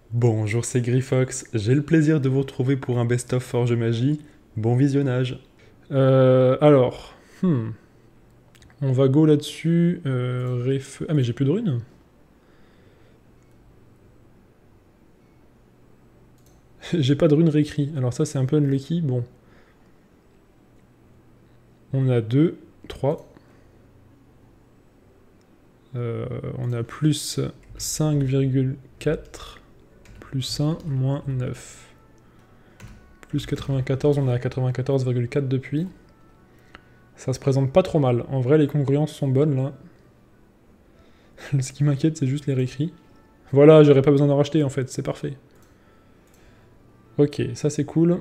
Bonjour, c'est Grifox. J'ai le plaisir de vous retrouver pour un best-of Forge Magie. Bon visionnage. Alors, on va go là-dessus. Ah, mais j'ai plus de runes. J'ai pas de runes réécrit. Alors ça, c'est un peu unlucky. Bon. On a 2, 3. On a plus 5,4. Plus 1, moins 9. Plus 94, on est à 94,4 depuis. Ça se présente pas trop mal. En vrai, les congruences sont bonnes, là. Ce qui m'inquiète, c'est juste les réécrits. Voilà, j'aurais pas besoin d'en racheter, en fait. C'est parfait. Ok, ça c'est cool.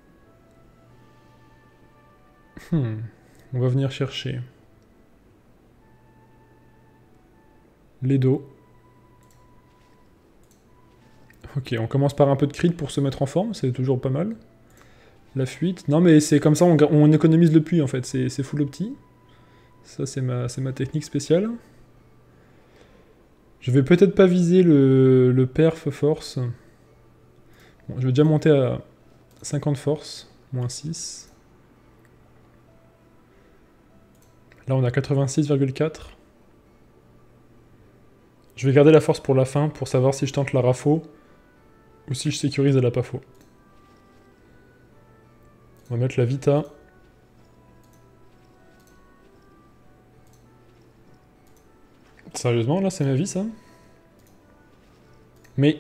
On va venir chercher les dos. Ok, on commence par un peu de crit pour se mettre en forme, c'est toujours pas mal. La fuite. Non mais c'est comme ça, on économise le puits en fait, c'est full opti. Ça c'est ma technique spéciale. Je vais peut-être pas viser le perf force. Bon, je vais déjà monter à 50 force, moins 6. Là on a 86,4. Je vais garder la force pour la fin, pour savoir si je tente la rafo, ou si je sécurise à la pafo. On va mettre la vita. Sérieusement, là, c'est ma vie, ça? Mais...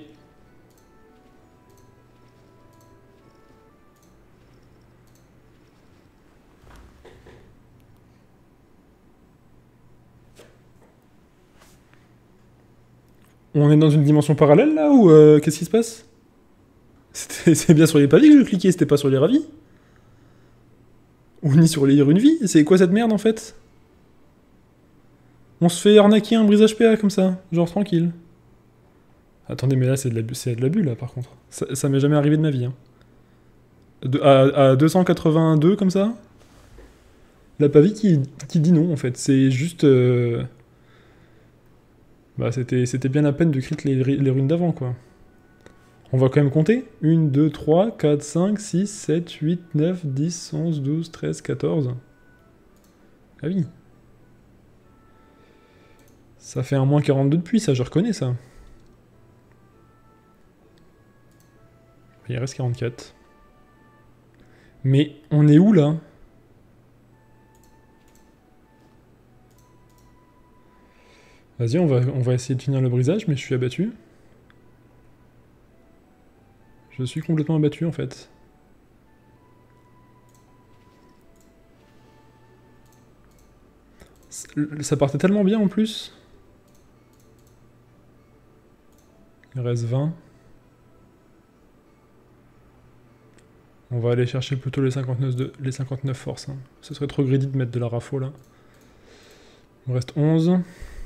On est dans une dimension parallèle, là, ou qu'est-ce qui se passe? C'est bien sur les pavis que je cliquais, c'était pas sur les ravis? Ou ni sur les runes vie? C'est quoi cette merde, en fait? On se fait arnaquer un brise HPA, comme ça, genre tranquille. Attendez, mais là, c'est de l'abus, là, par contre. Ça m'est jamais arrivé de ma vie, hein. À 282, comme ça? La pavie qui dit non, en fait. C'est juste... Bah, c'était bien la peine de crit les runes d'avant, quoi. On va quand même compter. 1, 2, 3, 4, 5, 6, 7, 8, 9, 10, 11, 12, 13, 14. Ah oui. Ça fait un moins 42 depuis, ça, je reconnais ça. Il reste 44. Mais on est où, là? Vas-y, on va essayer de finir le brisage, mais je suis abattu. Je suis complètement abattu, en fait. Ça partait tellement bien, en plus. Il reste 20. On va aller chercher plutôt les 59 forces. Hein. Ce serait trop greedy de mettre de la rafo, là. Il me reste 11.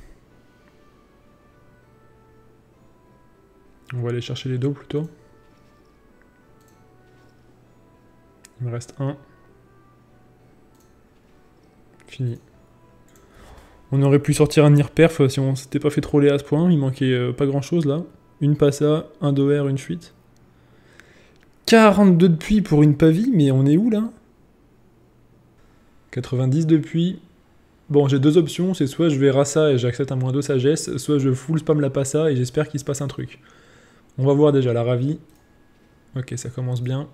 On va aller chercher les dos, plutôt. Il me reste 1. Fini. On aurait pu sortir un Nirperf si on s'était pas fait troller à ce point. Il manquait pas grand chose là. Une passa, un doer, une fuite. 42 de puits pour une pavie, mais on est où là? 90 de puits. Bon, j'ai deux options, c'est soit je vais rassa et j'accepte un moins 2 sagesse, soit je full spam la passa et j'espère qu'il se passe un truc. On va voir déjà la ravie. Ok, ça commence bien.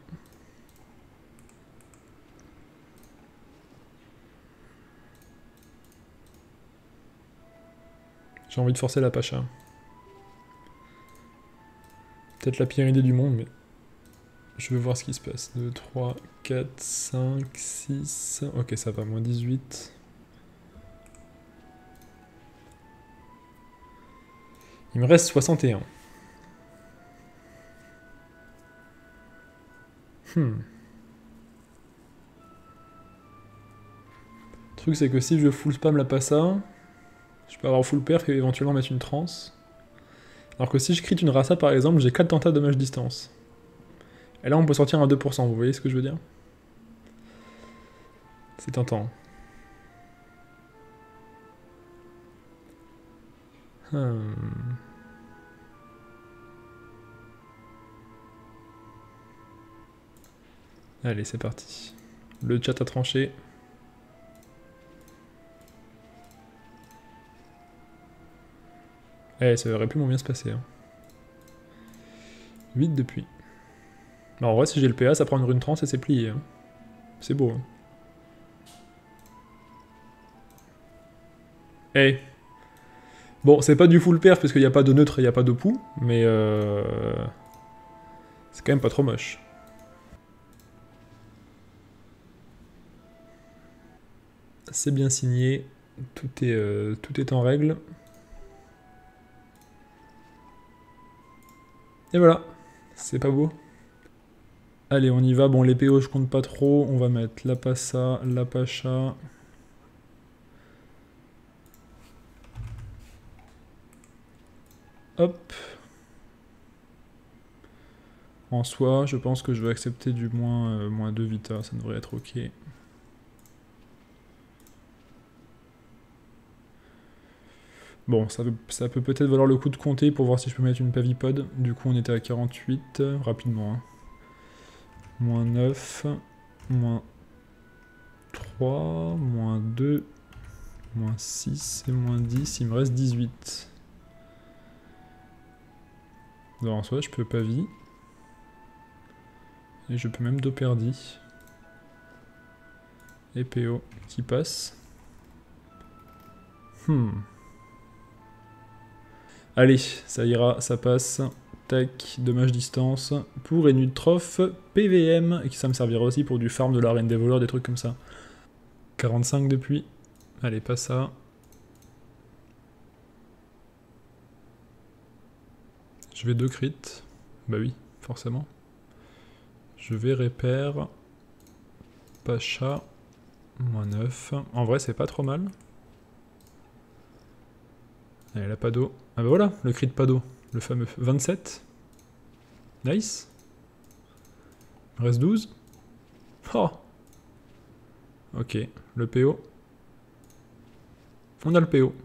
J'ai envie de forcer la pacha. Peut-être la pire idée du monde, mais je veux voir ce qui se passe. 2, 3, 4, 5, 6... Ok, ça va, moins 18. Il me reste 61. Le truc, c'est que si je full spam la passa, je peux avoir full perf et éventuellement mettre une trance. Alors que si je crit une rasa par exemple, j'ai 4 tentats de dommage distance. Et là, on peut sortir un 2%, vous voyez ce que je veux dire? C'est tentant. Allez, c'est parti. Le chat a tranché. Eh, ça aurait pu moins bien se passer. Hein. 8 depuis. Bah, en vrai, si j'ai le PA, ça prend une rune trans et c'est plié. Hein. C'est beau. Hein. Eh. Bon, c'est pas du full perf parce qu'il n'y a pas de neutre et il n'y a pas de pou, mais c'est quand même pas trop moche. C'est bien signé, tout est en règle. Et voilà, c'est pas beau. Allez, on y va. Bon, les PO, je compte pas trop. On va mettre la Passa, la Pacha. Hop. En soi, je pense que je vais accepter du moins 2 Vita, ça devrait être ok. Bon, ça peut peut-être valoir le coup de compter pour voir si je peux mettre une pavipod. Du coup, on était à 48, rapidement. Hein. Moins 9, moins 3, moins 2, moins 6 et moins 10, il me reste 18. Alors en soi, je peux pavi. Et je peux même doperdi. Et PO qui passe. Allez, ça ira, ça passe. Tac, dommage distance. Pour Enutroph PVM. Et ça me servira aussi pour du farm de la reine des voleurs, des trucs comme ça. 45 depuis. Allez, pas ça. Je vais 2 crits. Bah oui, forcément. Je vais repère. Pacha. Moins 9. En vrai, c'est pas trop mal. Allez, la Pado. Ah bah voilà, le crit de Pado. Le fameux 27. Nice. Il me reste 12. Oh. Ok, le PO. On a le PO.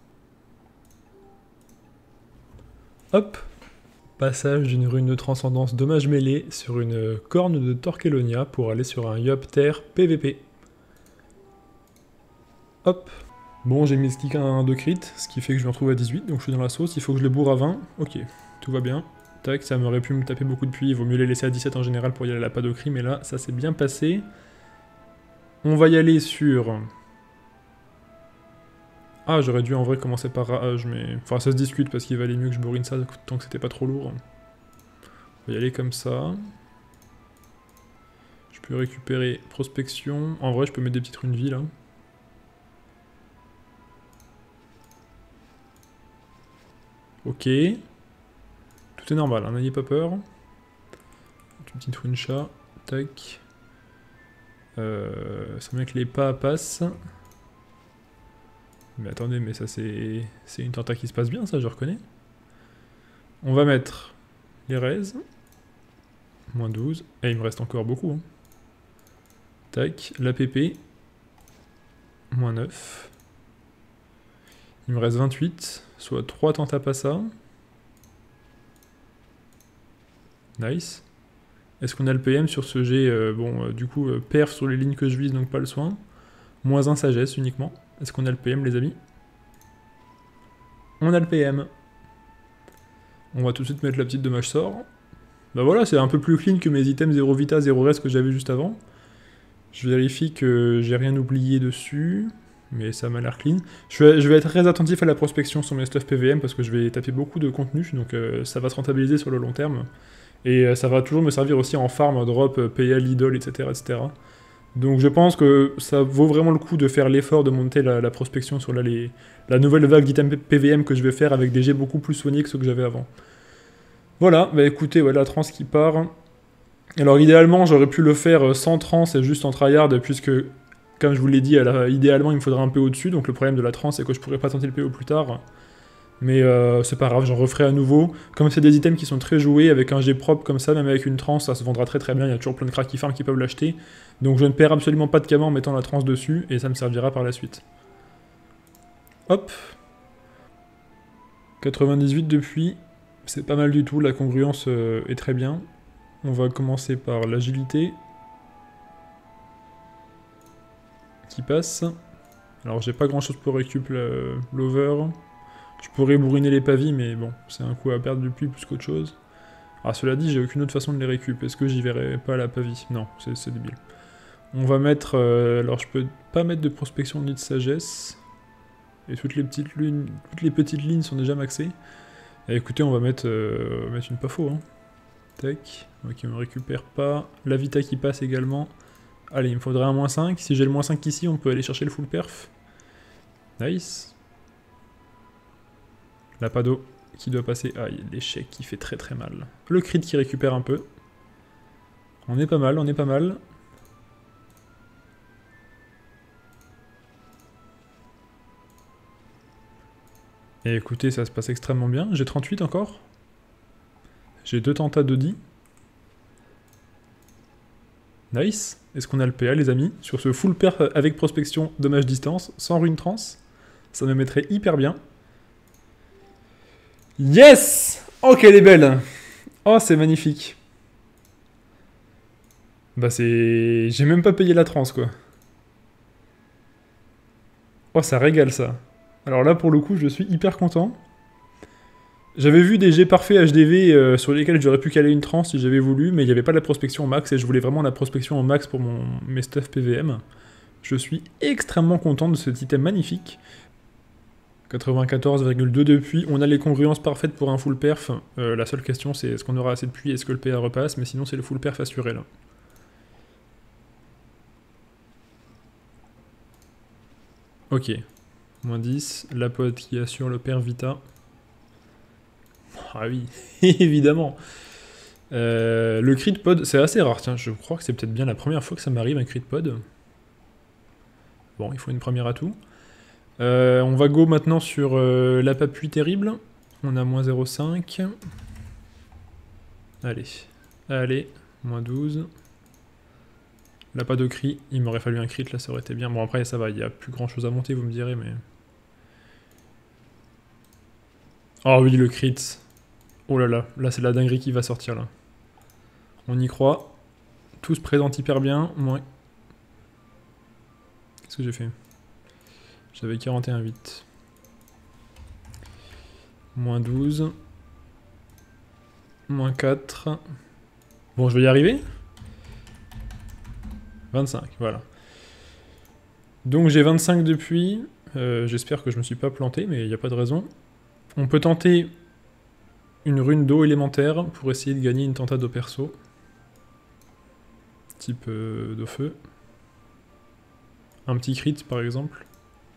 Hop. Passage d'une rune de transcendance dommage mêlée sur une corne de Torquelonia pour aller sur un Yopter PVP. Hop. Bon, j'ai mis ce kick un 2 crit, ce qui fait que je me retrouve à 18, donc je suis dans la sauce, il faut que je les bourre à 20. Ok, tout va bien. Tac, ça m'aurait pu me taper beaucoup de puits, il vaut mieux les laisser à 17 en général pour y aller à la pas de cri, mais là, ça s'est bien passé. On va y aller sur... Ah, j'aurais dû en vrai commencer par Rage, mais... Enfin, ça se discute parce qu'il valait mieux que je bourrine ça tant que c'était pas trop lourd. On va y aller comme ça. Je peux récupérer prospection. En vrai, je peux mettre des petites runes vie là. Ok. Tout est normal, hein, n'ayez pas peur. Une petite rune chat. Tac. Ça met que les pas passent. Mais attendez, mais ça c'est une tenta qui se passe bien, ça, je reconnais. On va mettre les raises. Moins 12. Et il me reste encore beaucoup. Hein. Tac. La PP. Moins 9. Il me reste 28. Soit 3 tentapassa. Nice. Est-ce qu'on a le PM sur ce jet bon, du coup, perf sur les lignes que je vise, donc pas le soin. Moins 1 sagesse uniquement. Est-ce qu'on a le PM, les amis? On a le PM. On va tout de suite mettre la petite dommage sort. Bah voilà, c'est un peu plus clean que mes items 0 vita, 0 reste que j'avais juste avant. Je vérifie que j'ai rien oublié dessus. Mais ça m'a l'air clean. Je vais être très attentif à la prospection sur mes stuff PVM parce que je vais taper beaucoup de contenu, donc ça va se rentabiliser sur le long terme. Et ça va toujours me servir aussi en farm, drop, PL, idol, etc., etc. Donc je pense que ça vaut vraiment le coup de faire l'effort de monter la prospection sur la nouvelle vague d'items PVM que je vais faire avec des jets beaucoup plus soignés que ceux que j'avais avant. Voilà, bah écoutez, ouais, la trans qui part. Alors idéalement, j'aurais pu le faire sans trans et juste en tryhard, puisque, comme je vous l'ai dit, idéalement il me faudrait un PO dessus, donc le problème de la trans c'est que je pourrais pas tenter le PO plus tard. Mais c'est pas grave, j'en referai à nouveau. Comme c'est des items qui sont très joués, avec un jet propre comme ça, même avec une trans, ça se vendra très très bien, il y a toujours plein de cracks qui farm qui peuvent l'acheter. Donc je ne perds absolument pas de kama en mettant la trans dessus, et ça me servira par la suite. Hop. 98 depuis, c'est pas mal du tout, la congruence est très bien. On va commencer par l'agilité. qui passe. Alors j'ai pas grand chose pour récup l'over. Je pourrais bourriner les pavis, mais bon, c'est un coup à perdre du pluie plus qu'autre chose. Alors cela dit, j'ai aucune autre façon de les récup. Est-ce que j'y verrai pas la pavie? Non, c'est débile. On va mettre... alors je peux pas mettre de prospection ni de sagesse. Et toutes les petites lignes sont déjà maxées. Et écoutez, on va mettre une pas faux. Hein. Tac. Ok, on récupère pas. La vita qui passe également. Allez, il me faudrait un -5. Si j'ai le -5 ici, on peut aller chercher le full perf. Nice. La pado qui doit passer. Ah, l'échec qui fait très très mal. Le crit qui récupère un peu. On est pas mal, on est pas mal. Et écoutez, ça se passe extrêmement bien. J'ai 38 encore. J'ai 2 tentats de 10. Nice. Est-ce qu'on a le PA, les amis? Sur ce full perf avec prospection, dommage distance, sans rune trans. Ça me mettrait hyper bien. Yes! Oh, qu'elle est belle! Oh, c'est magnifique. Bah c'est... J'ai même pas payé la trans, quoi. Oh, ça régale, ça. Alors là, pour le coup, je suis hyper content. J'avais vu des jets parfaits HDV sur lesquels j'aurais pu caler une trans si j'avais voulu, mais il n'y avait pas la prospection au max, et je voulais vraiment la prospection au max pour mes stuff PVM. Je suis extrêmement content de cet item magnifique. 94,2 de puits, on a les congruences parfaites pour un full perf. La seule question c'est est-ce qu'on aura assez de puits, est-ce que le PA repasse, mais sinon c'est le full perf assuré là. Ok. -10, la pod qui assure le perf vita. Ah oui, évidemment. Le crit pod, c'est assez rare, tiens, je crois que c'est peut-être bien la première fois que ça m'arrive un crit pod. Bon, il faut une première atout. On va go maintenant sur la papouille terrible. On a -0,5. Allez, allez, -12. Là, pas de crit. Il m'aurait fallu un crit, là, ça aurait été bien. Bon, après, ça va, il n'y a plus grand chose à monter, vous me direz, mais... Oh oui, le crit. Oh là là, là, c'est la dinguerie qui va sortir, là. On y croit. Tout se présente hyper bien. Moi... Qu'est-ce que j'ai fait? J'avais 41,8. -12. -4. Bon, je vais y arriver. 25, voilà. Donc j'ai 25 depuis. J'espère que je me suis pas planté, mais il n'y a pas de raison. On peut tenter une rune d'eau élémentaire pour essayer de gagner une tenta d'eau perso. Type de feu. Un petit crit par exemple.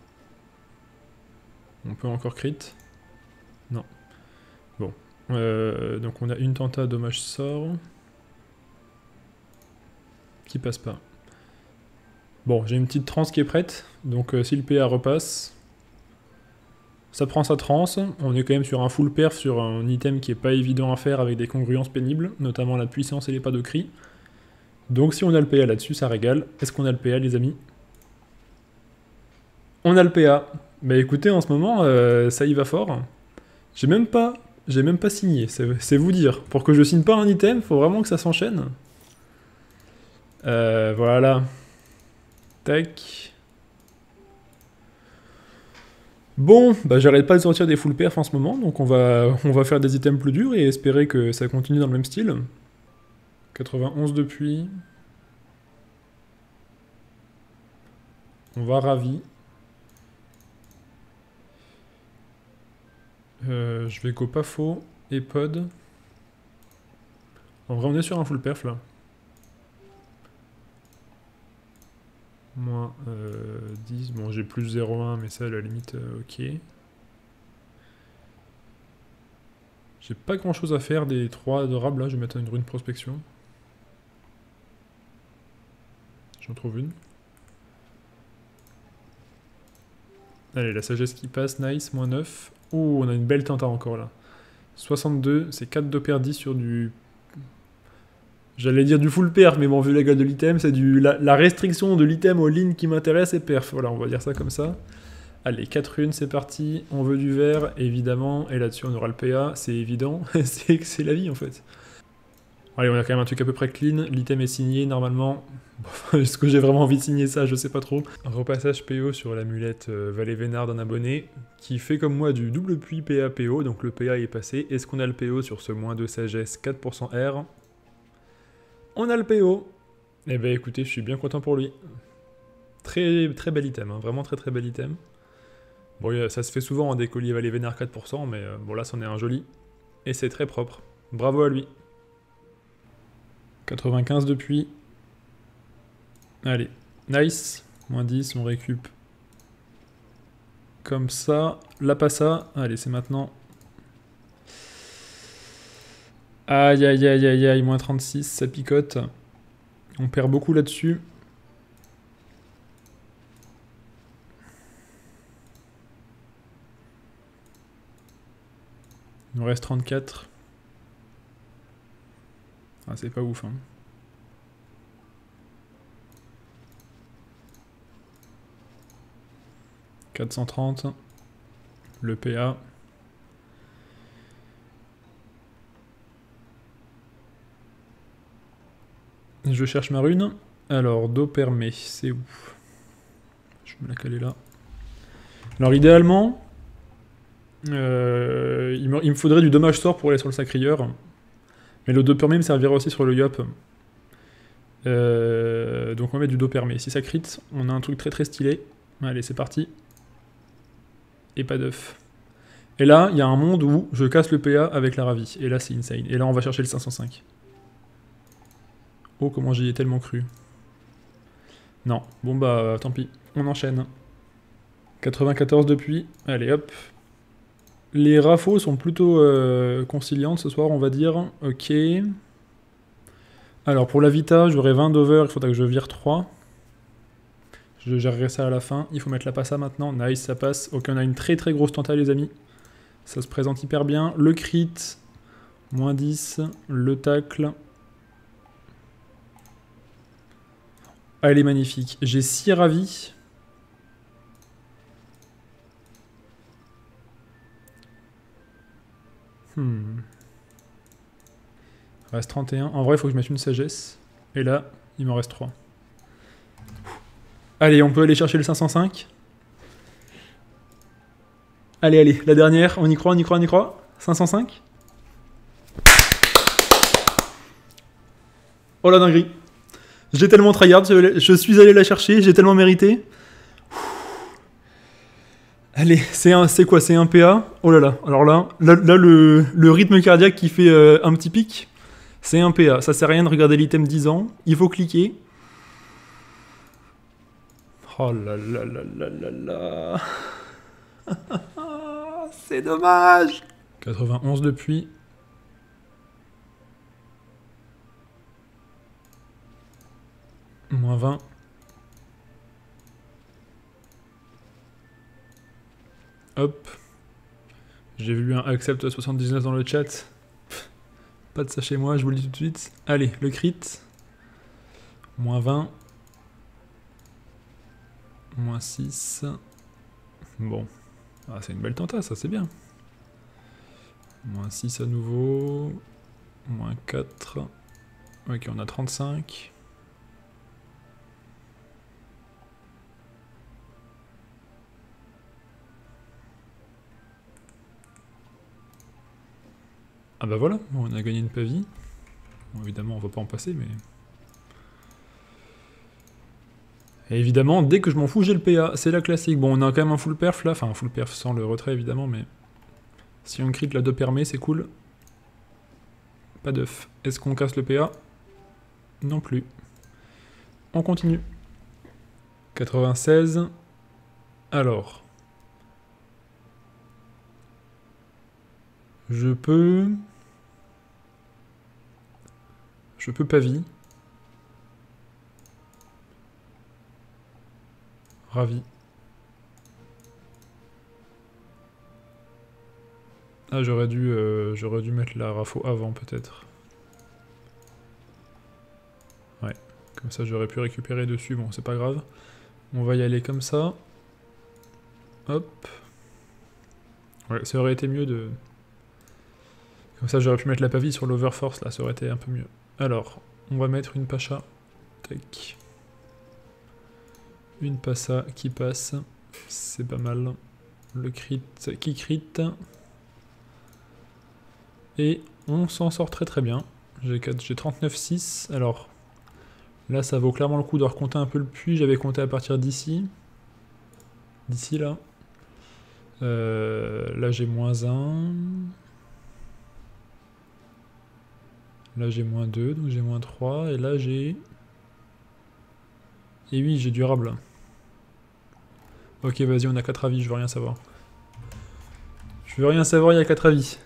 On peut encore crit. Non. Bon. Donc on a une tenta dommage sort. Qui passe pas. Bon, j'ai une petite trans qui est prête. Donc si le PA repasse, ça prend sa trans. On est quand même sur un full perf, sur un item qui est pas évident à faire avec des congruences pénibles, notamment la puissance et les pas de cri. Donc si on a le PA là-dessus, ça régale. Est-ce qu'on a le PA, les amis? On a le PA. Bah écoutez, en ce moment, ça y va fort. J'ai même pas signé, c'est vous dire. Pour que je signe pas un item, faut vraiment que ça s'enchaîne. Voilà. Tac. Bon, bah j'arrête pas de sortir des full perf en ce moment, donc on va faire des items plus durs et espérer que ça continue dans le même style. 91 depuis. On va ravi. Je vais go pas faux et pod. En vrai, on est sur un full perf là. Moins 10, bon j'ai plus 0,1 mais ça à la limite ok. J'ai pas grand chose à faire des 3 adorables là, je vais mettre une rune prospection. J'en trouve une. Allez, la sagesse qui passe, nice, -9. Ouh, on a une belle tenta encore là. 62, c'est 4 de perdi sur du... J'allais dire du full perf, mais bon, vu la gueule de l'item, c'est la restriction de l'item aux lignes qui m'intéressent est perf. Voilà, on va dire ça comme ça. Allez, 4 runes, c'est parti. On veut du vert, évidemment. Et là-dessus, on aura le PA, c'est évident. C'est la vie, en fait. Allez, on a quand même un truc à peu près clean. L'item est signé, normalement. Est-ce que j'ai vraiment envie de signer ça? Je sais pas trop. Un repassage PO sur l'amulette Valet Vénard d'un abonné qui fait comme moi du double puits PA PO. Donc le PA est passé. Est-ce qu'on a le PO sur ce moins 2 sagesse 4% R? On a le PO. Eh ben écoutez, je suis bien content pour lui. Très très bel item, hein. Vraiment très très bel item. Bon, ça se fait souvent, hein, des colliers Valet Vénard 4%, mais bon là c'en est un joli. Et c'est très propre. Bravo à lui. 95 depuis. Allez, nice. Moins 10, on récup. Comme ça. La passa. Allez, c'est maintenant. Aïe, aïe, aïe, aïe, aïe. Moins 36, ça picote. On perd beaucoup là-dessus. Il nous reste 34. Ah, c'est pas ouf, hein. « 430. Le PA. Je cherche ma rune. Alors, Do permet, c'est où? Je vais me la caler là. Alors, idéalement, il me faudrait du dommage sort pour aller sur le sacrieur. Mais le Do permet me servirait aussi sur le Yop. Donc, on va mettre du Do permet. Si ça crit, on a un truc très très stylé. Allez, c'est parti. Et pas d'œuf. Et là, il y a un monde où je casse le PA avec la ravie. Et là, c'est insane. Et là, on va chercher le 505. Oh, comment j'y ai tellement cru. Non. Bon, bah, tant pis. On enchaîne. 94 depuis. Allez, hop. Les rafos sont plutôt conciliantes ce soir, on va dire. Ok. Alors, pour la Vita, j'aurai 20 d'over. Il faudra que je vire 3. Je gérerai ça à la fin. Il faut mettre la passa maintenant. Nice, ça passe. Ok, on a une très très grosse tenta, les amis. Ça se présente hyper bien. Le crit. Moins 10. Le tacle. Ah, elle est magnifique. J'ai 6 ravis. Il reste 31. En vrai, il faut que je mette une sagesse. Et là, il m'en reste 3. Allez, on peut aller chercher le 505. Allez, allez, la dernière. On y croit, on y croit, on y croit. 505. Oh la dinguerie. J'ai tellement tryhard, je suis allé la chercher, j'ai tellement mérité. Allez, c'est quoi? C'est un PA? Oh là là, alors là le rythme cardiaque qui fait un petit pic, c'est un PA. Ça sert à rien de regarder l'item 10 ans, il faut cliquer. Oh là là là là là là. C'est dommage. 91 depuis. Moins 20. Hop. J'ai vu un accept 79 dans le chat. Pas de ça chez moi, je vous le dis tout de suite. Allez, le crit. Moins 20. Moins 6. Bon. Ah, c'est une belle tenta, ça, c'est bien. Moins 6 à nouveau. Moins 4. Ok, on a 35. Ah bah voilà, on a gagné une pavie. Bon, évidemment, on va pas en passer, mais... Et évidemment, dès que je m'en fous, j'ai le PA. C'est la classique. Bon, on a quand même un full perf là. Enfin, un full perf sans le retrait, évidemment, mais... Si on crit la 2 permet, c'est cool. Pas d'œuf. Est-ce qu'on casse le PA? Non plus. On continue. 96. Alors. Je peux pavie. Ravi. Ah, j'aurais dû mettre la rafo avant, peut-être. Ouais, comme ça j'aurais pu récupérer dessus, bon, c'est pas grave. On va y aller comme ça. Hop. Ouais, ça aurait été mieux de... Comme ça j'aurais pu mettre la pavie sur l'overforce, là, ça aurait été un peu mieux. Alors, on va mettre une pacha. Tac. Une passa qui passe. C'est pas mal. Le crit qui crit. Et on s'en sort très très bien. J'ai 39,6. Alors, là ça vaut clairement le coup de recompter un peu le puits. J'avais compté à partir d'ici. D'ici là. Là j'ai -1. Là j'ai -2, donc j'ai -3. Et là j'ai... Et oui, j'ai durable. Ok, vas-y, on a 4 avis, je veux rien savoir. Je veux rien savoir, il y a 4 avis.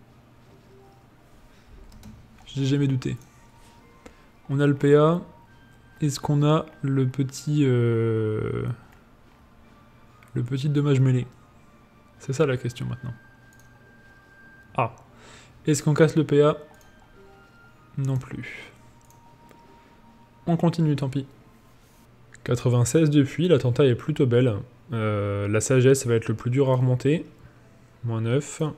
J'ai jamais douté. On a le PA. Est-ce qu'on a le petit dommage mêlé? C'est ça la question maintenant. Ah. Est-ce qu'on casse le PA? Non plus. On continue, tant pis. 96 depuis, l'attentat est plutôt belle. La sagesse va être le plus dur à remonter. -9.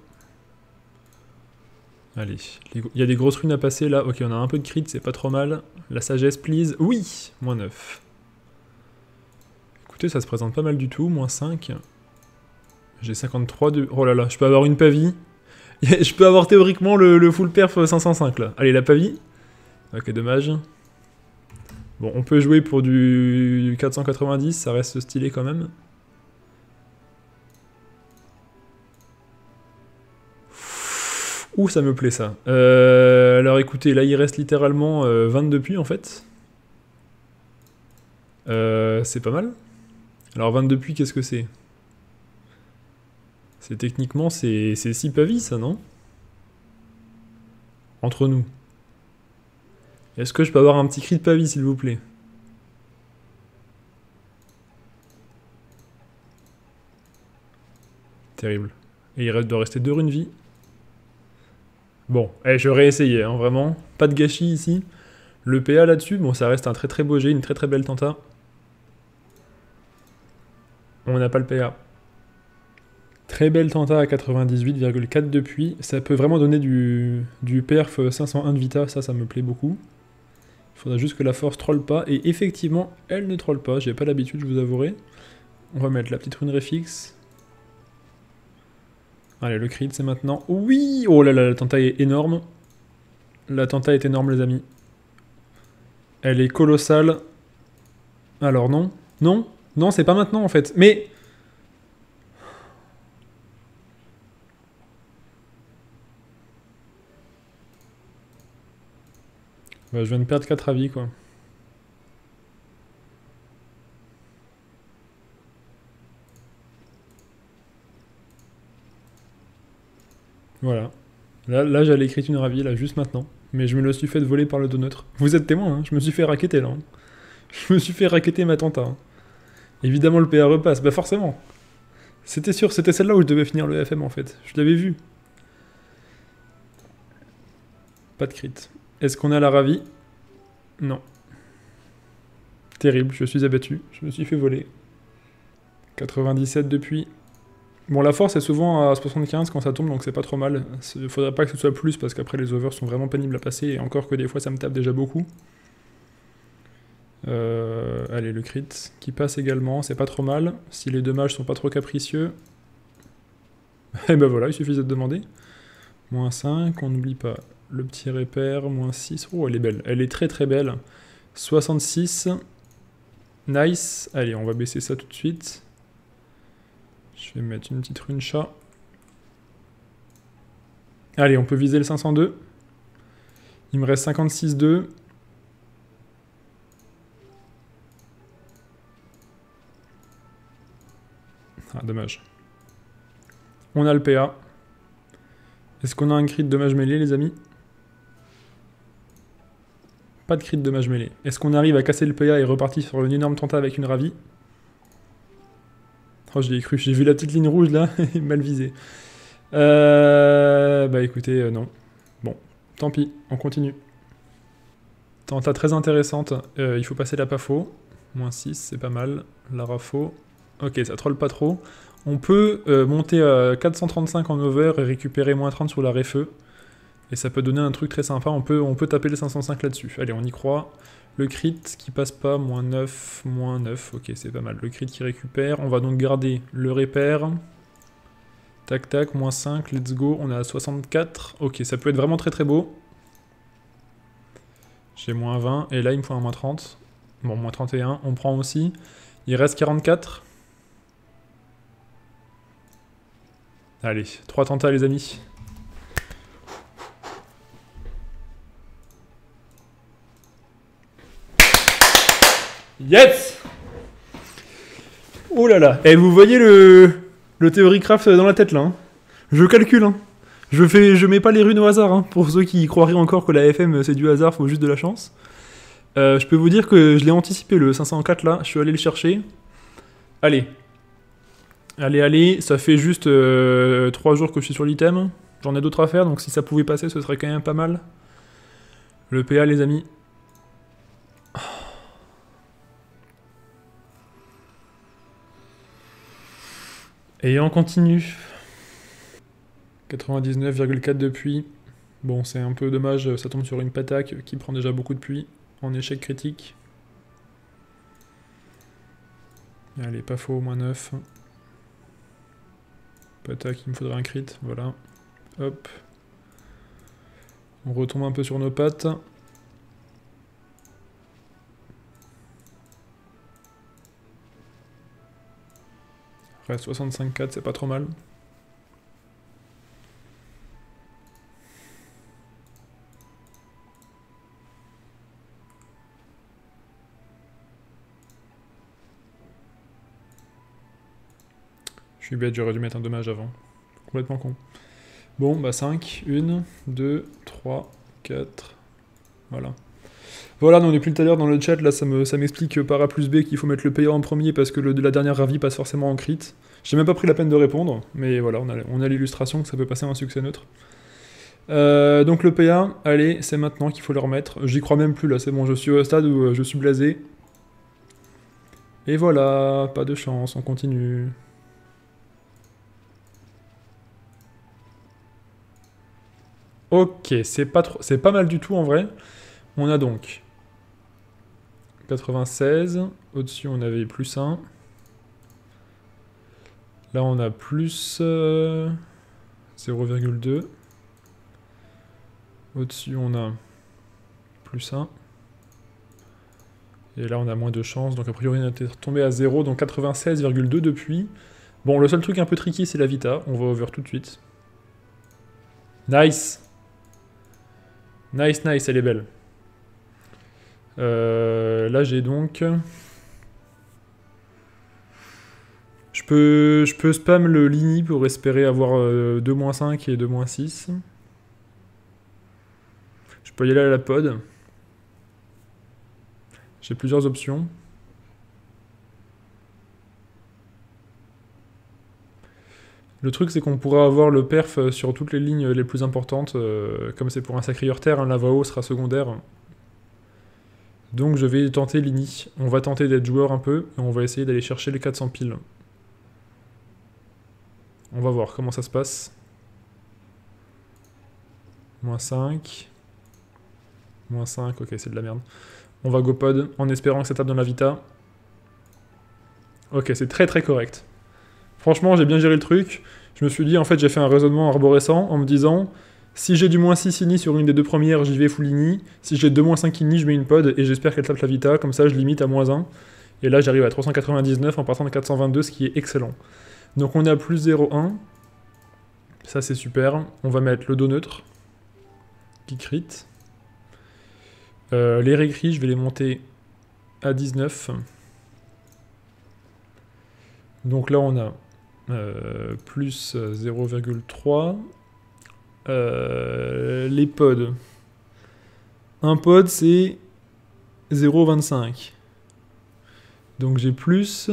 Allez, il y a des grosses runes à passer là. Ok, on a un peu de crit, c'est pas trop mal. La sagesse, please. Oui, -9. Écoutez, ça se présente pas mal du tout. -5. J'ai 53 de... Oh là là, je peux avoir une pavie. Je peux avoir théoriquement le full perf 505 là. Allez, la pavie. Ok, dommage. Bon, on peut jouer pour du 490, ça reste stylé quand même. Ouh, ça me plaît ça. Alors écoutez, là il reste littéralement 22 puits en fait. C'est pas mal. Alors 22 puits, qu'est-ce que c'est? C'est techniquement, c'est 6 pavis ça, non? Entre nous. Est-ce que je peux avoir un petit cri de pavis s'il vous plaît? Terrible. Et il doit rester 2 runes vie. Bon, allez, je vais réessayer, hein, vraiment. Pas de gâchis ici. Le PA là-dessus, bon, ça reste un très très beau jet, une très très belle tenta. On n'a pas le PA. Très belle tenta à 98,4 depuis. Ça peut vraiment donner du perf 501 de vita, ça me plaît beaucoup. Il faudra juste que la force troll pas. Et effectivement, elle ne troll pas. J'ai pas l'habitude, je vous avouerai. On va mettre la petite rune réfixe. Allez, le crit, c'est maintenant. Oui! Oh là là, la tenta est énorme. La tenta est énorme, les amis. Elle est colossale. Alors non. Non. Non, c'est pas maintenant, en fait. Mais... Bah, je viens de perdre 4 avis, quoi. Voilà. Là j'allais écrire une ravie, là, juste maintenant. Mais je me le suis fait voler par le dos neutre. Vous êtes témoin, hein, je me suis fait racketter, là. Hein. Je me suis fait racketter ma tenta. Hein. Évidemment, le PA repasse. Bah forcément. C'était sûr, c'était celle-là où je devais finir le FM, en fait. Je l'avais vu. Pas de crit. Est-ce qu'on a la ravie? Non. Terrible, je suis abattu. Je me suis fait voler. 97 depuis. Bon, la force est souvent à 75 quand ça tombe, donc c'est pas trop mal. Faudrait pas que ce soit plus, parce qu'après les overs sont vraiment pénibles à passer, et encore que des fois ça me tape déjà beaucoup. Allez, le crit qui passe également, c'est pas trop mal. Si les dommages sont pas trop capricieux. Et ben voilà, il suffisait de demander. -5, on n'oublie pas le petit repère, -6. Oh, elle est belle, elle est très très belle. 66. Nice. Allez, on va baisser ça tout de suite. Je vais mettre une petite rune chat. Allez, on peut viser le 502. Il me reste 56,2. Ah, dommage. On a le PA. Est-ce qu'on a un crit de dommage mêlé, les amis? Pas de crit de dommage mêlé. Est-ce qu'on arrive à casser le PA et repartir sur une énorme tenta avec une ravie? Oh, j'y ai cru. J'ai vu la petite ligne rouge, là. Mal visé. Bah écoutez, non. Bon, tant pis. On continue. Tenta très intéressante. Il faut passer la PAFO. -6, c'est pas mal. La RAFO. Ok, ça troll pas trop. On peut monter à 435 en over et récupérer -30 sur la RFE. Et ça peut donner un truc très sympa, on peut taper les 505 là-dessus. Allez, on y croit. Le crit qui passe pas, moins 9, ok c'est pas mal. Le crit qui récupère, on va donc garder le repère. Tac tac, moins 5, let's go, on est à 64. Ok, ça peut être vraiment très très beau. J'ai moins 20, et là il me faut un moins 30. Bon, moins 31, on prend aussi. Il reste 44. Allez, 3 tentas les amis. Yes! Oh là là. Et vous voyez le Theorycraft dans la tête là. Hein. Je calcule. Hein. Je mets pas les runes au hasard. Hein. Pour ceux qui croiraient encore que la FM c'est du hasard, faut juste de la chance. Je peux vous dire que je l'ai anticipé le 504 là. Je suis allé le chercher. Allez. Allez. Ça fait juste 3 jours que je suis sur l'item. J'en ai d'autres à faire, donc si ça pouvait passer, ce serait quand même pas mal. Le PA les amis. Et on continue. 99,4 de puits. Bon, c'est un peu dommage, ça tombe sur une pataque qui prend déjà beaucoup de puits. En échec critique. Allez, pas faux, moins 9. Pataque, il me faudrait un crit, voilà. Hop. On retombe un peu sur nos pattes. Reste 65,4, c'est pas trop mal. Je suis bête, j'aurais dû mettre un dommage avant. Complètement con. Bon, bah 5, 1, 2, 3, 4. Voilà. Voilà, non, depuis tout à l'heure dans le chat, là, ça m'explique par A plus B qu'il faut mettre le payeur en premier parce que la dernière ravi passe forcément en crit. J'ai même pas pris la peine de répondre, mais voilà, on a l'illustration que ça peut passer en succès neutre. Donc le PA, allez, c'est maintenant qu'il faut le remettre. J'y crois même plus là, c'est bon, je suis au stade où je suis blasé. Et voilà, pas de chance, on continue. Ok, c'est pas mal du tout en vrai. On a donc 96, au-dessus on avait plus 1. Là on a plus 0,2. Au-dessus on a plus 1. Et là on a moins de chance, donc a priori on était tombé à 0, donc 96,2 depuis. Bon, le seul truc un peu tricky c'est la Vita, on va over tout de suite. Nice! Nice, elle est belle. Là j'ai donc... Je peux spam le Lini pour espérer avoir 2-5 et 2-6. Je peux y aller à la pod. J'ai plusieurs options. Le truc c'est qu'on pourra avoir le perf sur toutes les lignes les plus importantes, comme c'est pour un Sacrieur Terre, un Lavao sera secondaire. Donc je vais tenter Lini. On va tenter d'être joueur un peu, et on va essayer d'aller chercher les 400 piles. On va voir comment ça se passe. Moins 5. Moins 5, ok c'est de la merde. On va go pod en espérant que ça tape dans la Vita. Ok, c'est très correct. Franchement, j'ai bien géré le truc. Je me suis dit, en fait, j'ai fait un raisonnement arborescent en me disant, si j'ai du moins 6 ini sur une des deux premières, j'y vais full ini. Si j'ai 2-5 ini, je mets une pod et j'espère qu'elle tape la Vita. Comme ça, je limite à moins 1. Et là, j'arrive à 399 en partant de 422, ce qui est excellent. Donc on est à plus 0,1. Ça, c'est super. On va mettre le dos neutre qui crit. Les réécrits, je vais les monter à 19. Donc là, on a plus 0,3. Les pods. Un pod, c'est 0,25. Donc j'ai plus...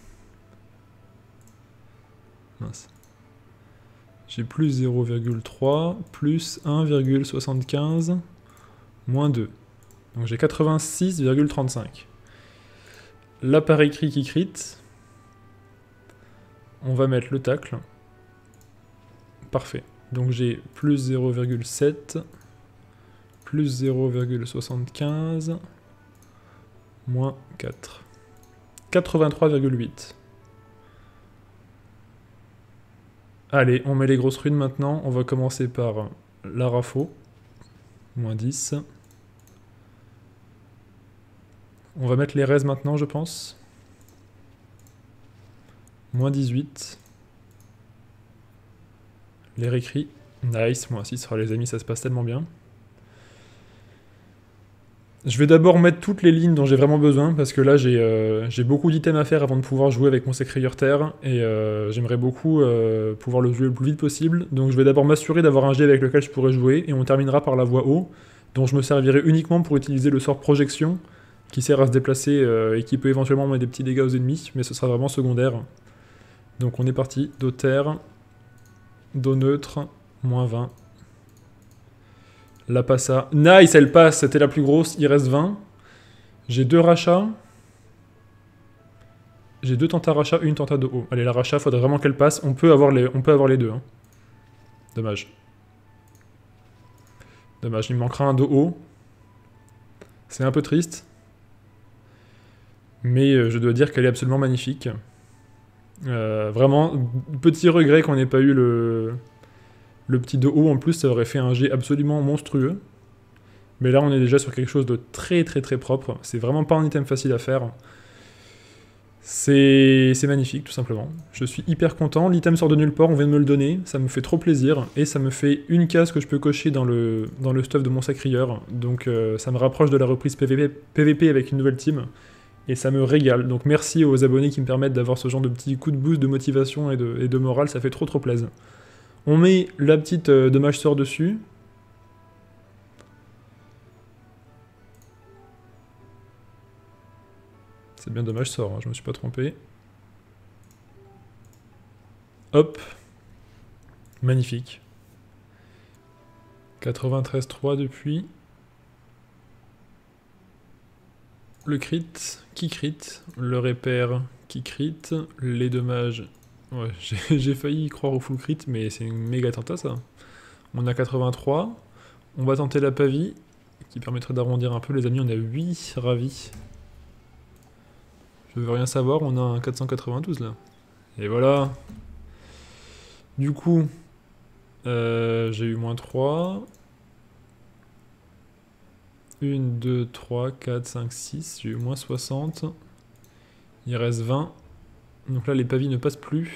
Mince. J'ai plus 0,3, plus 1,75, moins 2. Donc j'ai 86,35. Là par écrit qui crit. On va mettre le tacle. Parfait. Donc j'ai plus 0,7, plus 0,75, moins 4. 83,8. Allez, on met les grosses runes maintenant. On va commencer par la Rafo. Moins 10. On va mettre les raises maintenant, je pense. Moins 18. Les récrits. Nice, moins 6. Oh, les amis, ça se passe tellement bien. Je vais d'abord mettre toutes les lignes dont j'ai vraiment besoin, parce que là, j'ai beaucoup d'items à faire avant de pouvoir jouer avec mon Sacreur Terre, et j'aimerais beaucoup pouvoir le jouer le plus vite possible. Donc je vais d'abord m'assurer d'avoir un jet avec lequel je pourrai jouer, et on terminera par la voie haut, dont je me servirai uniquement pour utiliser le sort projection, qui sert à se déplacer et qui peut éventuellement mettre des petits dégâts aux ennemis, mais ce sera vraiment secondaire. Donc on est parti, dos terre, dos neutre, moins 20. La passa. Nice, elle passe, c'était la plus grosse, il reste 20. J'ai 2 rachats. J'ai 2 tentas rachat, une tenta de haut. Allez, la rachat, faudrait vraiment qu'elle passe. On peut avoir les deux. Hein. Dommage. Dommage, il me manquera un de haut. C'est un peu triste. Mais je dois dire qu'elle est absolument magnifique. Vraiment, petit regret qu'on n'ait pas eu le petit de haut. En plus, ça aurait fait un jet absolument monstrueux. Mais là, on est déjà sur quelque chose de très propre. C'est vraiment pas un item facile à faire. C'est magnifique, tout simplement. Je suis hyper content. L'item sort de nulle part, on vient de me le donner. Ça me fait trop plaisir. Et ça me fait une case que je peux cocher dans le stuff de mon Sacrieur. Donc ça me rapproche de la reprise PVP avec une nouvelle team. Et ça me régale. Donc merci aux abonnés qui me permettent d'avoir ce genre de petits coups de boost de motivation et de morale. Ça fait trop plaisir. On met la petite dommage sort dessus. C'est bien dommage sort, hein, je me suis pas trompé. Hop. Magnifique. 93-3 depuis. Le crit, qui crit. Le repère, qui crit. Les dommages. Ouais, j'ai failli croire au full crit, mais c'est une méga tenta ça. On a 83. On va tenter la pavie, qui permettrait d'arrondir un peu les amis. On a 8 ravis. Je veux rien savoir, on a un 492 là. Et voilà. Du coup, j'ai eu moins 3. 1, 2, 3, 4, 5, 6. J'ai eu moins 60. Il reste 20. Donc là, les pavis ne passent plus.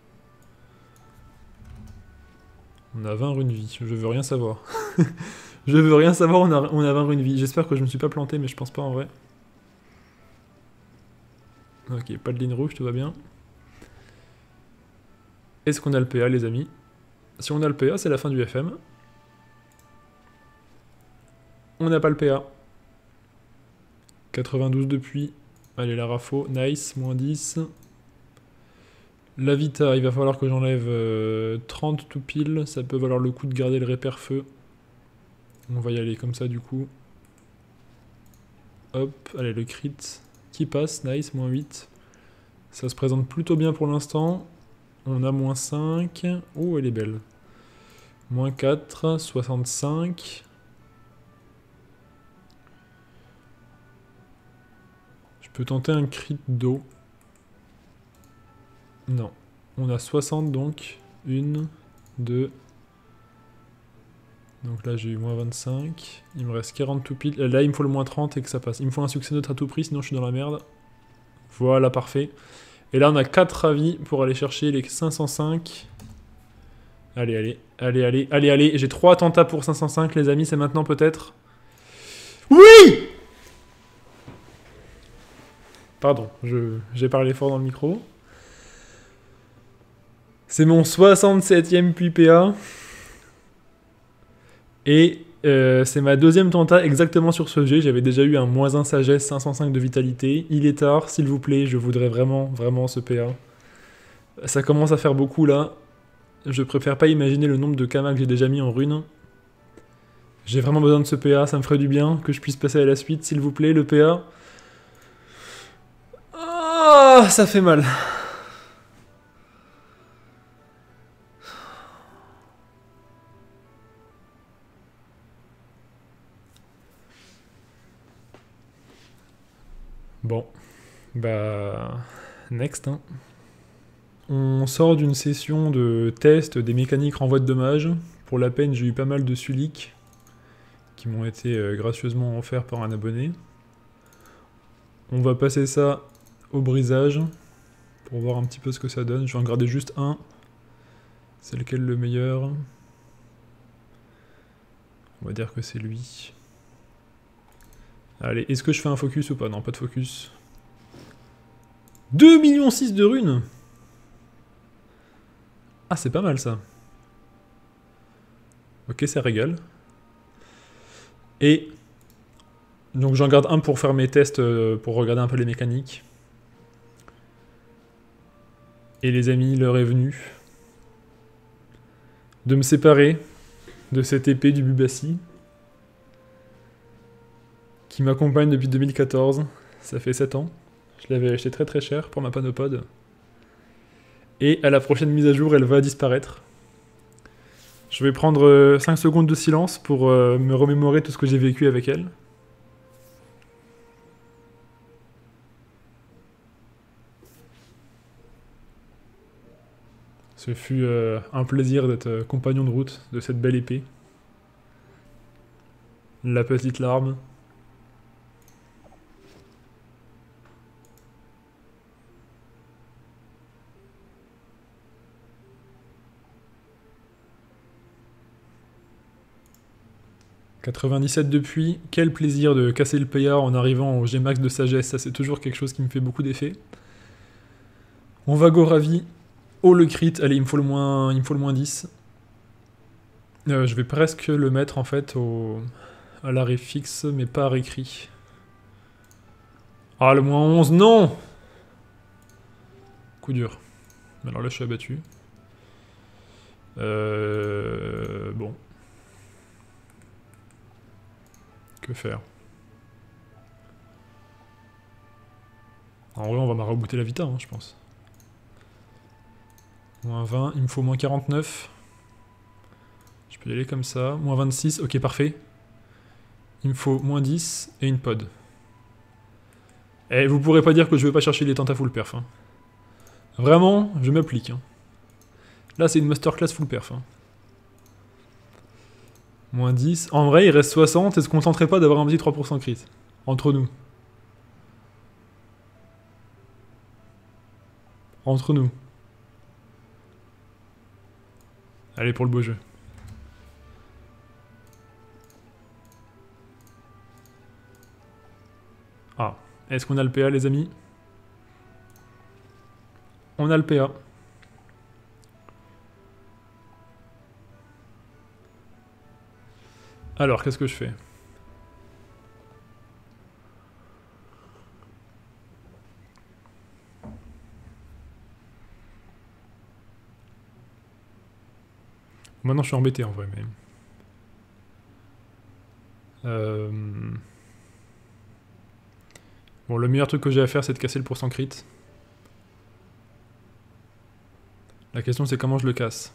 On a 20 runes vie. Je veux rien savoir. Je veux rien savoir, on a 20 runes vie. J'espère que je me suis pas planté, mais je pense pas en vrai. Ok, pas de ligne rouge, tout va bien. Est-ce qu'on a le PA, les amis? Si on a le PA, c'est la fin du FM. On n'a pas le PA. 92 depuis. Allez, la Rafo, nice, moins 10. La Vita, il va falloir que j'enlève 30 tout pile. Ça peut valoir le coup de garder le repère feu. On va y aller comme ça, du coup. Hop, allez, le crit qui passe, nice, moins 8. Ça se présente plutôt bien pour l'instant. On a moins 5. Oh, elle est belle. Moins 4, 65. Je peux tenter un crit d'eau. Non. On a 60 donc. 1, 2. Donc là j'ai eu moins 25. Il me reste 40 tout pile. Là il me faut le moins 30 et que ça passe. Il me faut un succès neutre à tout prix, sinon je suis dans la merde. Voilà, parfait. Et là on a 4 avis pour aller chercher les 505. Allez, allez, allez, allez, allez, allez. J'ai 3 tentats pour 505 les amis, c'est maintenant peut-être. Oui! Pardon, j'ai parlé fort dans le micro. C'est mon 67e puis PA. Et c'est ma deuxième tenta exactement sur ce jet. J'avais déjà eu un moins 1 sagesse, 505 de vitalité. Il est tard, s'il vous plaît, je voudrais vraiment ce PA. Ça commence à faire beaucoup là. Je préfère pas imaginer le nombre de kamas que j'ai déjà mis en rune. J'ai vraiment besoin de ce PA, ça me ferait du bien que je puisse passer à la suite, s'il vous plaît, le PA. Ah, ça fait mal. Bon, bah... next, hein. On sort d'une session de test des mécaniques renvoi de dommages. Pour la peine, j'ai eu pas mal de suliques qui m'ont été gracieusement offerts par un abonné. On va passer ça au brisage pour voir un petit peu ce que ça donne. Je vais en garder juste un. C'est lequel le meilleur? On va dire que c'est lui. Allez, est-ce que je fais un focus ou pas? Non, pas de focus. 2,6 millions de runes! Ah, c'est pas mal ça. Ok, ça régale. Et... donc j'en garde un pour faire mes tests, pour regarder un peu les mécaniques. Et les amis, l'heure est venue de me séparer de cette épée du Bubassi qui m'accompagne depuis 2014. Ça fait 7 ans. Je l'avais acheté très très cher pour ma panopode. Et à la prochaine mise à jour, elle va disparaître. Je vais prendre 5 secondes de silence pour me remémorer tout ce que j'ai vécu avec elle. Ce fut un plaisir d'être compagnon de route de cette belle épée. La petite larme. « 97 depuis, quel plaisir de casser le PA en arrivant au Gmax de sagesse, ça c'est toujours quelque chose qui me fait beaucoup d'effet. On va go ravi. Oh le crit, allez il me faut le moins 10. Je vais presque le mettre en fait à l'arrêt fixe, mais pas à réécrit. Ah le moins 11, non! Coup dur. Alors là je suis abattu. Bon. Que faire? En vrai, on va marabouter la vita, hein, je pense. Moins 20, il me faut moins 49. Je peux y aller comme ça. Moins 26, ok, parfait. Il me faut moins 10 et une pod. Eh, vous pourrez pas dire que je vais pas chercher les tentas full perf. Hein. Vraiment, je m'applique. Hein. Là, c'est une masterclass full perf. Hein. Moins 10. En vrai, il reste 60 et se contenterait pas d'avoir un petit 3% crit. Entre nous. Entre nous. Allez, pour le beau jeu. Ah. Est-ce qu'on a le PA, les amis? On a le PA. Alors, qu'est-ce que je fais? Maintenant, je suis embêté, en vrai, mais... Bon, le meilleur truc que j'ai à faire, c'est de casser le pourcent crit. La question, c'est comment je le casse.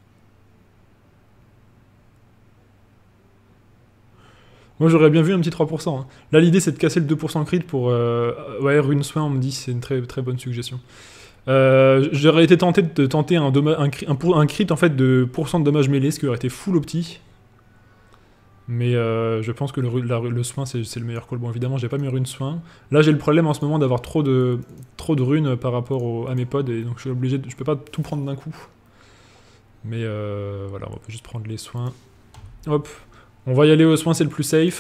Moi, j'aurais bien vu un petit 3%. Hein. Là, l'idée, c'est de casser le 2% crit pour... ouais, rune soin, on me dit, c'est une très, très bonne suggestion. J'aurais été tenté de tenter un crit, en fait, de pourcent de dommage mêlé, ce qui aurait été full opti. Mais je pense que le soin, c'est le meilleur call. Bon, évidemment, j'ai pas mes runes soin. Là, j'ai le problème en ce moment d'avoir trop de runes par rapport à mes pods, et donc je suis obligé de... Je peux pas tout prendre d'un coup. Mais voilà, on va juste prendre les soins. Hop. On va y aller aux soins, c'est le plus safe.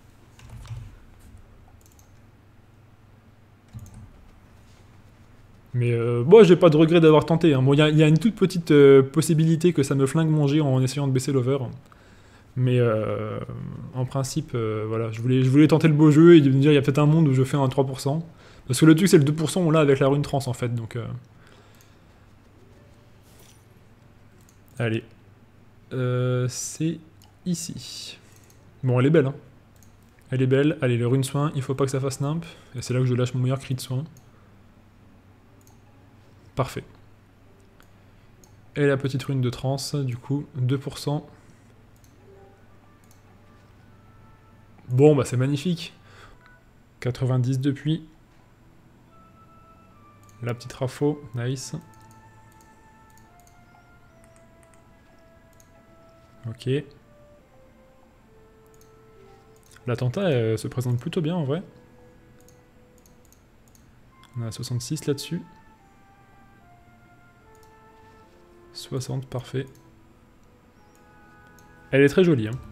Mais bon, j'ai pas de regret d'avoir tenté. Hein. Bon, il y a une toute petite possibilité que ça me flingue mon jet en essayant de baisser l'over. Mais en principe, voilà, je voulais tenter le beau jeu et me dire il y a peut-être un monde où je fais un 3%. Parce que le truc c'est le 2% on l'a avec la rune trans en fait, donc... Allez. C'est ici. Bon, elle est belle, hein. Elle est belle. Allez, le rune soin, il faut pas que ça fasse nimp. Et c'est là que je lâche mon meilleur cri de soin. Parfait. Et la petite rune de trans, du coup, 2%. Bon, bah c'est magnifique. 90 depuis. La petite rafo, nice. Ok. L'attentat se présente plutôt bien en vrai. On a 66 là-dessus. 60, parfait. Elle est très jolie. Hein.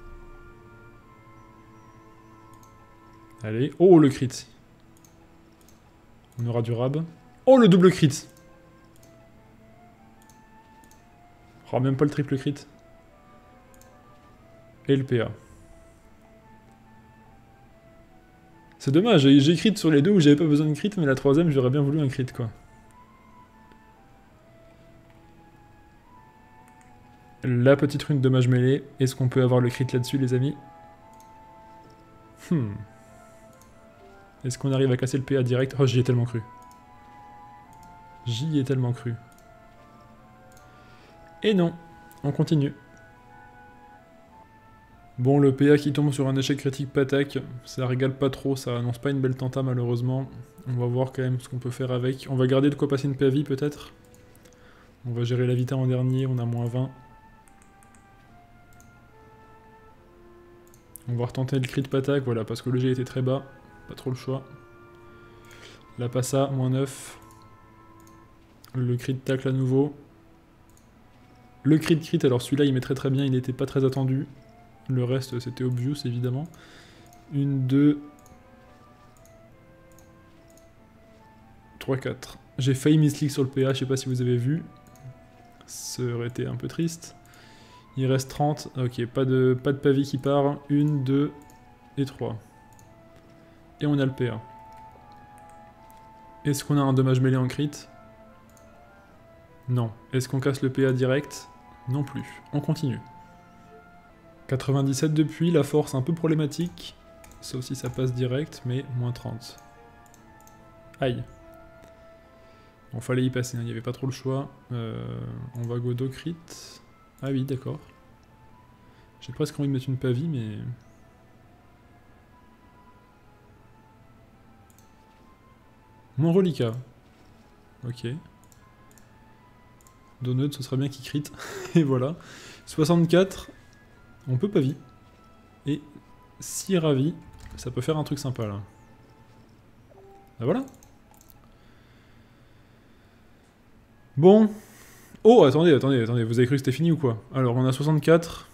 Allez. Oh, le crit. On aura du rab. Oh, le double crit. Oh, même pas le triple crit. Et le PA. C'est dommage, j'ai crit sur les deux où j'avais pas besoin de crit, mais la troisième, j'aurais bien voulu un crit, quoi. La petite rune dommage mêlée. Est-ce qu'on peut avoir le crit là-dessus, les amis? Est-ce qu'on arrive à casser le PA direct? Oh, j'y ai tellement cru. J'y ai tellement cru. Et non, on continue. Bon, le PA qui tombe sur un échec critique patac, ça régale pas trop, ça annonce pas une belle tenta malheureusement. On va voir quand même ce qu'on peut faire avec. On va garder de quoi passer une PAV peut-être. On va gérer la vita en dernier, on a moins 20. On va retenter le crit patac, voilà, parce que le G était très bas. Pas trop le choix. La passa, moins 9. Le crit tacle à nouveau. Le crit, alors celui-là il met très bien, il n'était pas très attendu. Le reste, c'était obvious, évidemment. 1, 2... 3, 4. J'ai failli misclick sur le PA, je sais pas si vous avez vu. Ça aurait été un peu triste. Il reste 30. Ok, pas de pavé qui part. 1, 2 et 3. Et on a le PA. Est-ce qu'on a un dommage mêlé en crit? Non. Est-ce qu'on casse le PA direct? Non plus. On continue. 97 depuis, la force un peu problématique, sauf si ça passe direct, mais moins 30. Aïe. Bon, fallait y passer, il n'y avait pas trop le choix. On va go do crit. Ah oui, d'accord. J'ai presque envie de mettre une pavie, mais... Mon reliquat. Ok. Donut, ce serait bien qu'il crit. Et voilà. 64... On peut pavie. Et si ravi, ça peut faire un truc sympa là. Ah voilà. Bon. Oh, attendez, vous avez cru que c'était fini ou quoi? Alors, on a 64.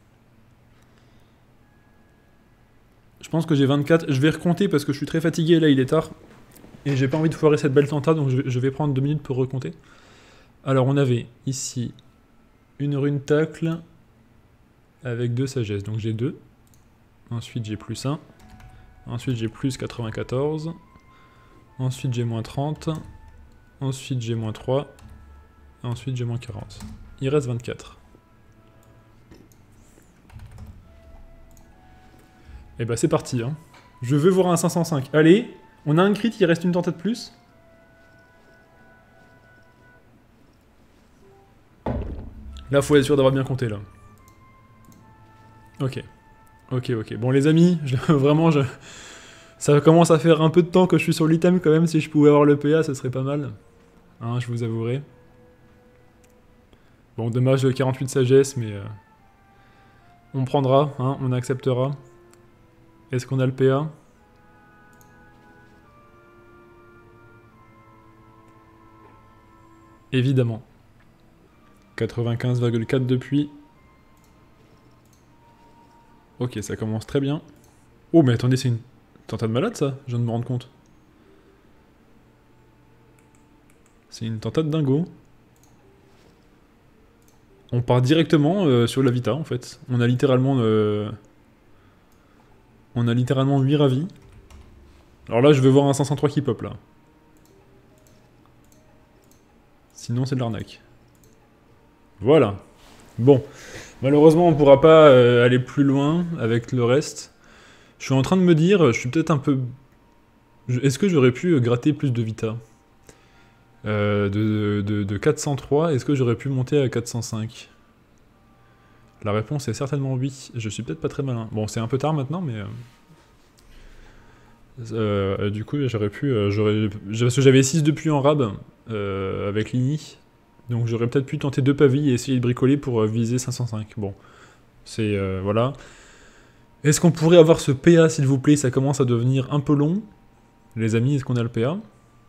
Je pense que j'ai 24. Je vais recompter parce que je suis très fatigué, là il est tard. Et j'ai pas envie de foirer cette belle tenta, donc je vais prendre 2 minutes pour recompter. Alors, on avait ici une rune tacle... avec 2 sagesse, donc j'ai 2. Ensuite j'ai plus 1. Ensuite j'ai plus 94. Ensuite j'ai moins 30. Ensuite j'ai moins 3. Ensuite j'ai moins 40. Il reste 24. Et bah c'est parti. Hein. Je veux voir un 505. Allez, on a un crit, il reste une tenta de plus. Là faut être sûr d'avoir bien compté là. Ok. Bon les amis, vraiment, ça commence à faire un peu de temps que je suis sur l'item quand même. Si je pouvais avoir le PA, ce serait pas mal. Hein, je vous avouerai. Bon, dommage 48 sagesse, mais... on prendra, hein, on acceptera. Est-ce qu'on a le PA? Évidemment. 95,4 depuis... Ok, ça commence très bien. Oh, mais attendez, c'est une tenta de malade, ça? Je viens de me rendre compte. C'est une tenta de dingo. On part directement sur la vita, en fait. On a littéralement 8 ravis. Alors là, je vais voir un 503 qui pop, là. Sinon, c'est de l'arnaque. Voilà. Bon. Malheureusement, on pourra pas aller plus loin avec le reste. Je suis en train de me dire, je suis peut-être un peu... Est-ce que j'aurais pu gratter plus de vita de 403, est-ce que j'aurais pu monter à 405? La réponse est certainement oui. Je suis peut-être pas très malin. Bon, c'est un peu tard maintenant, mais... Du coup, j'aurais pu... parce que j'avais 6 de puits en rab, avec Lini. Donc j'aurais peut-être pu tenter 2 pavilles et essayer de bricoler pour viser 505. Bon, c'est... voilà. Est-ce qu'on pourrait avoir ce PA, s'il vous plaît? Ça commence à devenir un peu long. Les amis, est-ce qu'on a le PA?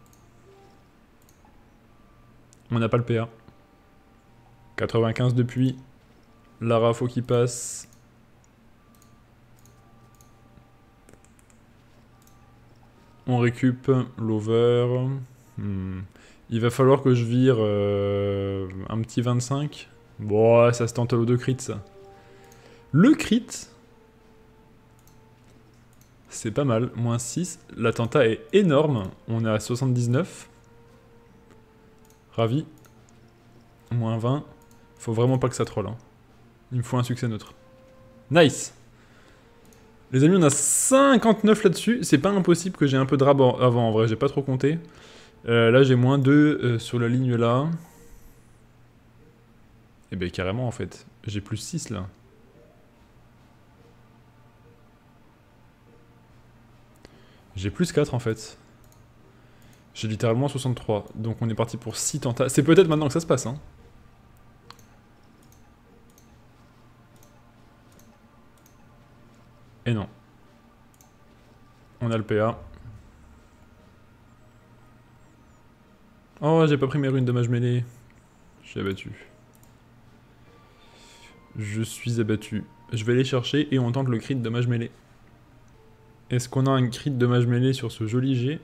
On n'a pas le PA. 95 de puits. Lara, faut qu'il passe. On récup l'over. Il va falloir que je vire un petit 25. Bon, ça se tente à l'eau de crit, ça. Le crit, c'est pas mal. Moins 6. L'attentat est énorme. On est à 79. Ravi. Moins 20. Faut vraiment pas que ça troll. Hein. Il me faut un succès neutre. Nice. Les amis, on a 59 là-dessus. C'est pas impossible que j'ai un peu de rab avant, en vrai. J'ai pas trop compté. Là, j'ai moins 2 sur la ligne là. Et ben carrément, en fait. J'ai plus 6 là. J'ai plus 4 en fait. J'ai littéralement 63. Donc on est parti pour 6 tentats. C'est peut-être maintenant que ça se passe, hein. Et non. On a le PA. Oh, j'ai pas pris mes runes dommage mêlée. Je suis abattu. Je suis abattu. Je vais aller chercher et on tente le crit de dommage mêlée. Est-ce qu'on a un crit de dommage mêlée sur ce joli G?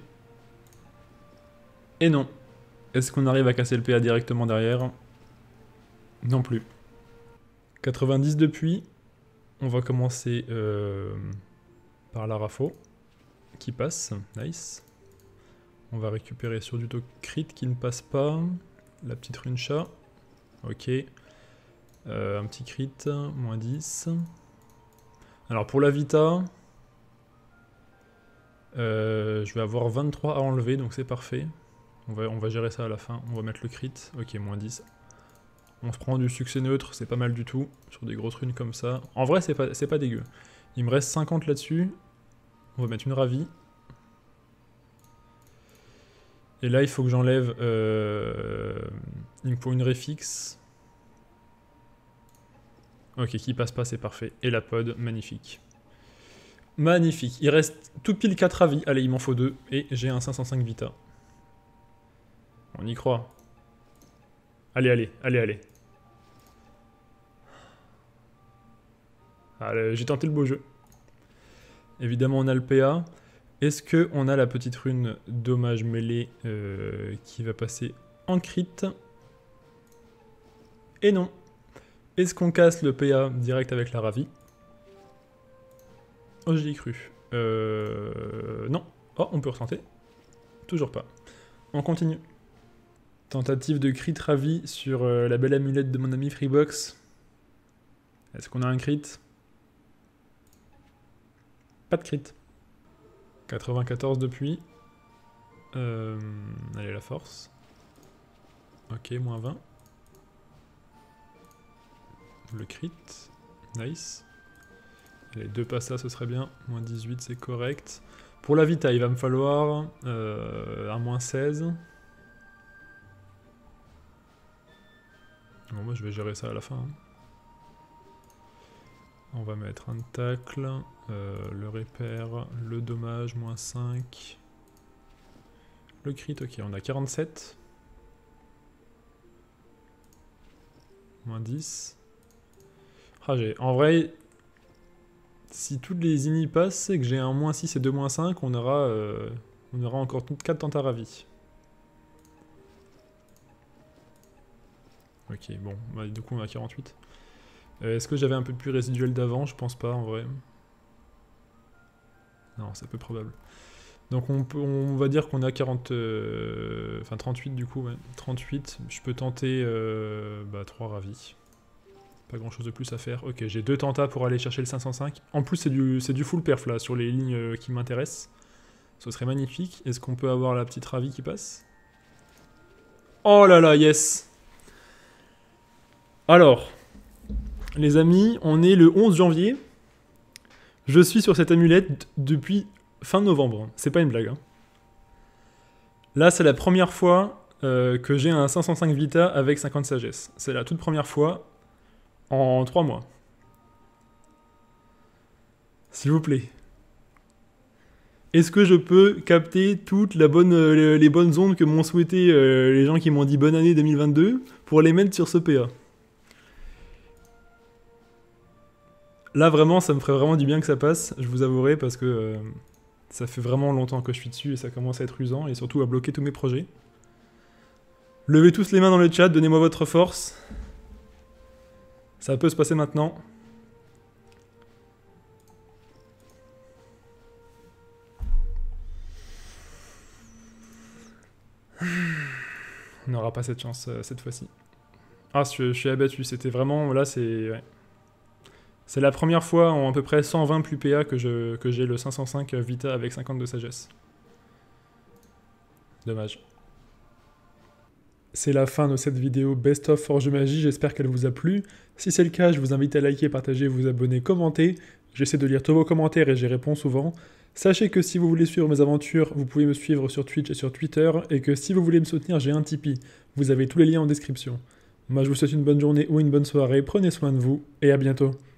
Et non. Est-ce qu'on arrive à casser le PA directement derrière? Non plus. 90 depuis. On va commencer par la Rafo. Qui passe. Nice. On va récupérer sur du crit qui ne passe pas. La petite rune chat. Ok. Un petit crit. Moins 10. Alors pour la Vita... je vais avoir 23 à enlever, donc c'est parfait. On va gérer ça à la fin. On va mettre le crit. Ok, moins 10. On se prend du succès neutre, c'est pas mal du tout. Sur des grosses runes comme ça. En vrai, c'est pas dégueu. Il me reste 50 là-dessus. On va mettre une ravie. Et là, il faut que j'enlève... il me faut une réfixe. Ok, qui passe pas, c'est parfait. Et la pod, magnifique. Magnifique. Il reste tout pile 4 avis. Allez, il m'en faut 2. Et j'ai un 505 Vita. On y croit. Allez, allez, allez, allez. Allez, j'ai tenté le beau jeu. Évidemment, on a le PA. Est-ce qu'on a la petite rune dommage mêlée qui va passer en crit? Et non. Est-ce qu'on casse le PA direct avec la ravie? Oh, j'y ai cru. Non. Oh, on peut retenter. Toujours pas. On continue. Tentative de crit ravi sur la belle amulette de mon ami Freebox. Est-ce qu'on a un crit? Pas de crit. 94 depuis. Allez, la force. Ok, moins 20. Le crit. Nice. Les 2 passas, ce serait bien. Moins 18, c'est correct. Pour la Vita, il va me falloir un moins 16. Bon, moi, je vais gérer ça à la fin. Hein. On va mettre un tacle, le repère, le dommage, moins 5. Le crit, ok, on a 47. Moins 10. Ah, en vrai, si toutes les inis passent et que j'ai un moins 6 et 2 moins 5, on aura encore 4 tentes à ravi. Ok, bon, bah, du coup on a 48. Est-ce que j'avais un peu plus résiduel d'avant? Je pense pas en vrai. Non, c'est peu probable. Donc on va dire qu'on a 40... Enfin 38 du coup, ouais. 38, je peux tenter 3 ravis. Pas grand chose de plus à faire. Ok, j'ai 2 tentats pour aller chercher le 505. En plus c'est du full perf là, sur les lignes qui m'intéressent. Ce serait magnifique. Est-ce qu'on peut avoir la petite ravie qui passe? Oh là là, yes! Alors, les amis, on est le 11 janvier. Je suis sur cette amulette depuis fin novembre, hein. C'est pas une blague. Hein. Là, c'est la première fois que j'ai un 505 Vita avec 50 sagesse. C'est la toute première fois en 3 mois. S'il vous plaît. Est-ce que je peux capter toutes les bonnes ondes que m'ont souhaité les gens qui m'ont dit bonne année 2022 pour les mettre sur ce PA? Là, vraiment, ça me ferait vraiment du bien que ça passe, je vous avouerai, parce que ça fait vraiment longtemps que je suis dessus et ça commence à être usant et surtout à bloquer tous mes projets. Levez tous les mains dans le chat, donnez-moi votre force. Ça peut se passer maintenant. On n'aura pas cette chance cette fois-ci. Ah, je suis abattu, c'était vraiment... Là, c'est... Ouais. C'est la première fois en à peu près 120 plus PA que j'ai le 505 Vita avec 50 de sagesse. Dommage. C'est la fin de cette vidéo Best of Forge Magie, j'espère qu'elle vous a plu. Si c'est le cas, je vous invite à liker, partager, vous abonner, commenter. J'essaie de lire tous vos commentaires et j'y réponds souvent. Sachez que si vous voulez suivre mes aventures, vous pouvez me suivre sur Twitch et sur Twitter, et que si vous voulez me soutenir, j'ai un Tipeee. Vous avez tous les liens en description. Moi, je vous souhaite une bonne journée ou une bonne soirée, prenez soin de vous, et à bientôt.